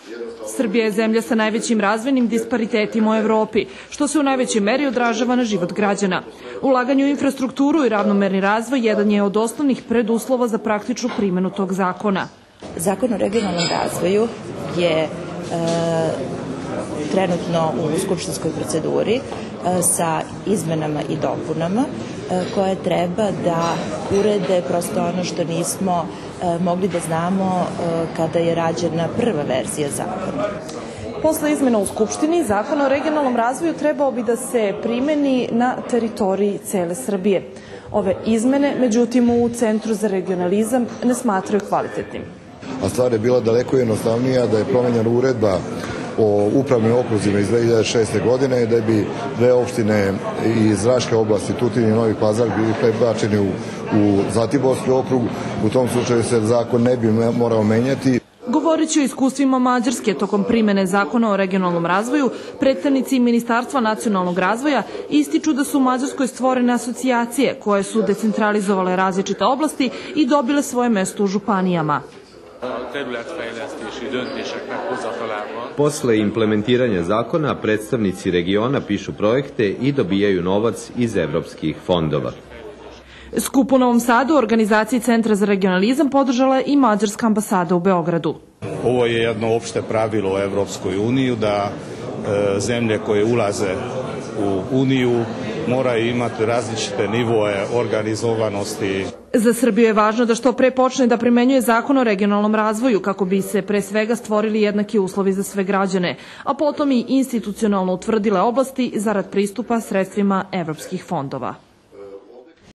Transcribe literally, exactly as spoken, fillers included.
Srbija je zemlja sa najvećim razvojnim disparitetima u Evropi, što se u najvećoj meri odražava na život građana. Ulaganje u infrastrukturu i ravnomerni razvoj jedan je od osnovnih preduslova za praktičnu primjenu tog zakona. Zakon o regionalnom razvoju je e, trenutno u skupštinskoj proceduri e, sa izmenama i dopunama e, koje treba da urede prosto ono što nismo e, mogli da znamo e, kada je rađena prva verzija zakona. Posle izmena u Skupštini, Zakon o regionalnom razvoju trebao bi da se primeni na teritoriji cele Srbije. Ove izmene, međutim, u Centru za regionalizam ne smatraju kvalitetnim. A stvar je bila daleko jednostavnija, da je promenjena uredba o upravnim okruzima iz dve hiljade šeste. godine, da bi dve opštine iz Raške oblasti, Tutin i Novi Pazar, bili prebačeni u, u Zlatiborski okrug. U tom slučaju se zakon ne bi morao menjati. Govoreći o iskustvima Mađarske tokom primene Zakona o regionalnom razvoju, predstavnici Ministarstva nacionalnog razvoja ističu da su u Mađarskoj stvorene asocijacije koje su decentralizovale različite oblasti i dobile svoje mesto u županijama. Posle implementiranja zakona, predstavnici regiona pišu projekte i dobijaju novac iz evropskih fondova. Skup u Novom Sadu u organizaciji Centra za regionalizam podržala i Mađarska ambasada u Beogradu. Ovo je jedno opšte pravilo u Evropskoj uniji da e, zemlje koje ulaze u Uniju moraju imati različite nivoe organizovanosti. Za Srbiju je važno da što pre počne da primenjuje Zakon o regionalnom razvoju kako bi se pre svega stvorili jednaki uslovi za sve građane, a potom i institucionalno utvrdile oblasti zarad pristupa sredstvima evropskih fondova.